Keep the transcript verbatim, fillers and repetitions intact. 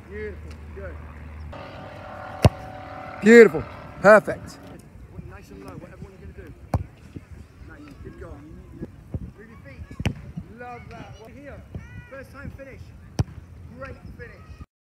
Beautiful. Good. Beautiful. Perfect. Nice and low, whatever one you're going to do. Nice. Good goal. Move your feet. Love that. Well, here. First time finish. Great finish.